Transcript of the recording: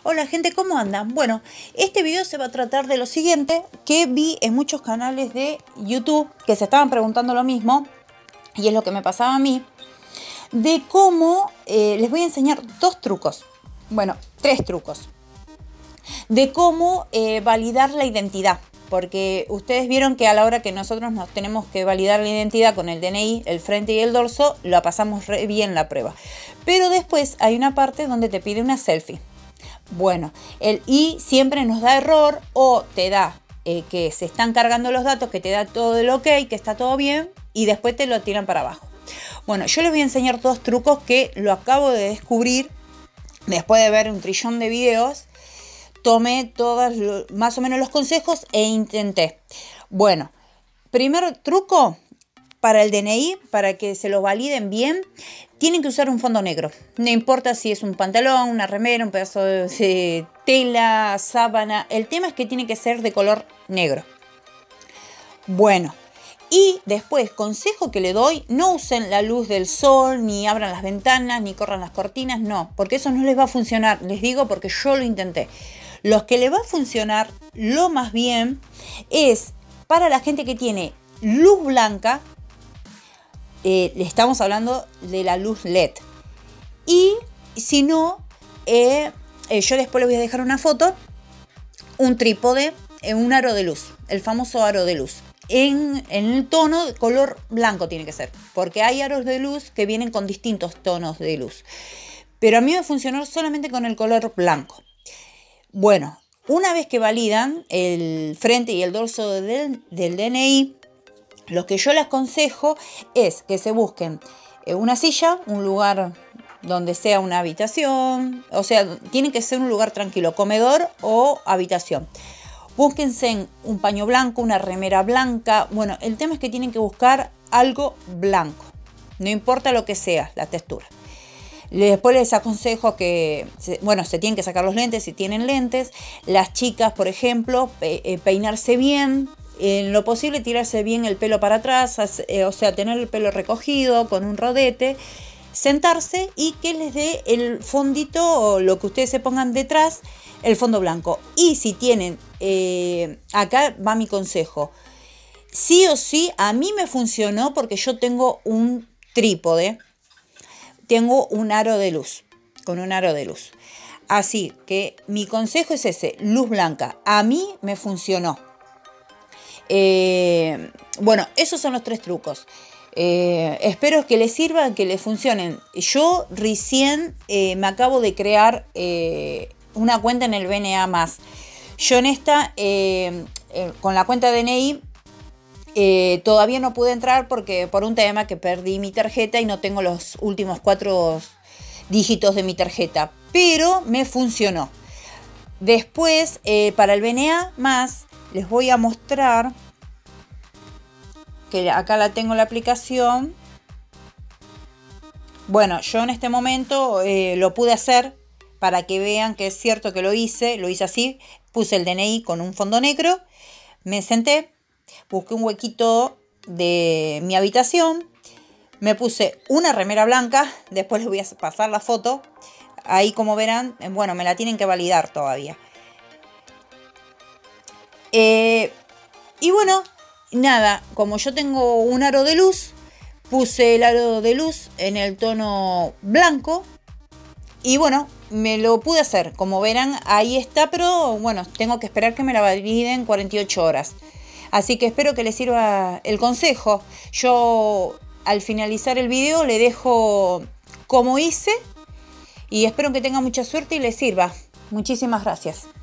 Hola gente, ¿cómo andan? Bueno, este video se va a tratar de lo siguiente que vi en muchos canales de YouTube que se estaban preguntando lo mismo, y es lo que me pasaba a mí, de cómo les voy a enseñar dos trucos, bueno, tres trucos, de cómo validar la identidad. Porque ustedes vieron que a la hora que nosotros nos tenemos que validar la identidad con el DNI, el frente y el dorso, la pasamos re bien la prueba. Pero después hay una parte donde te pide una selfie. Bueno, y siempre nos da error o te da que se están cargando los datos, que te da todo el ok, que está todo bien y después te lo tiran para abajo. Bueno, yo les voy a enseñar dos trucos que lo acabo de descubrir después de ver un trillón de videos. Tomé todos más o menos los consejos e intenté. Bueno, primer truco para el DNI, para que se lo validen bien, tienen que usar un fondo negro. No importa si es un pantalón, una remera, un pedazo de tela, sábana. El tema es que tiene que ser de color negro. Bueno, y después, consejo que le doy, no usen la luz del sol, ni abran las ventanas, ni corran las cortinas, no, porque eso no les va a funcionar. Les digo porque yo lo intenté. Los que le va a funcionar lo más bien es para la gente que tiene luz blanca. Le estamos hablando de la luz LED. Y si no, yo después les voy a dejar una foto, un trípode, un aro de luz, el famoso aro de luz. En el tono de color blanco tiene que ser, porque hay aros de luz que vienen con distintos tonos de luz. Pero a mí me funcionó solamente con el color blanco. Bueno, una vez que validan el frente y el dorso del DNI, lo que yo les aconsejo es que se busquen una silla, un lugar donde sea una habitación, o sea, tiene que ser un lugar tranquilo, comedor o habitación. Búsquense un paño blanco, una remera blanca. Bueno, el tema es que tienen que buscar algo blanco, no importa lo que sea, la textura. Después les aconsejo que, bueno, se tienen que sacar los lentes si tienen lentes. Las chicas, por ejemplo, peinarse bien. En lo posible tirarse bien el pelo para atrás, o sea, tener el pelo recogido con un rodete. Sentarse y que les dé el fondito o lo que ustedes se pongan detrás, el fondo blanco. Y si tienen, acá va mi consejo. Sí o sí, a mí me funcionó porque yo tengo un trípode. Tengo un aro de luz, con un aro de luz. Así que mi consejo es ese, luz blanca. A mí me funcionó. Bueno, esos son los tres trucos. Espero que les sirvan, que les funcionen. Yo recién me acabo de crear una cuenta en el BNA+. Yo en esta, con la cuenta DNI, todavía no pude entrar porque por un tema que perdí mi tarjeta y no tengo los últimos 4 dígitos de mi tarjeta, pero me funcionó. Después, para el BNA+, les voy a mostrar que acá la tengo la aplicación. Bueno, yo en este momento lo pude hacer para que vean que es cierto que lo hice así. Puse el DNI con un fondo negro, me senté, busqué un huequito de mi habitación, me puse una remera blanca, después les voy a pasar la foto. Ahí, como verán, bueno, me la tienen que validar todavía. Y bueno, nada, como yo tengo un aro de luz, puse el aro de luz en el tono blanco. Y bueno, me lo pude hacer, como verán, ahí está, pero bueno, tengo que esperar que me la validen 48 horas. Así que espero que les sirva el consejo. Yo al finalizar el video le dejo cómo hice y espero que tengan mucha suerte y les sirva. Muchísimas gracias.